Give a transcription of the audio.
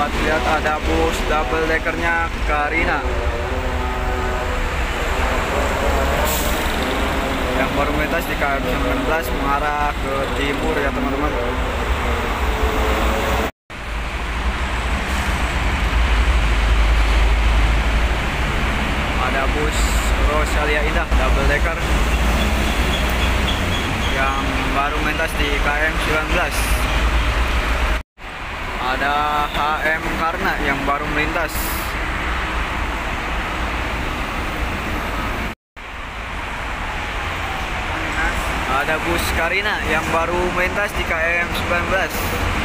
dapat lihat ada bus double deckernya Karina yang baru melintas di KM 19 mengarah ke timur ya teman-teman. Ada bus Rosalia Indah double decker yang baru melintas di KM 19. Ada HM Karna yang baru melintas. Ada bus Karina yang baru melintas di KM 19.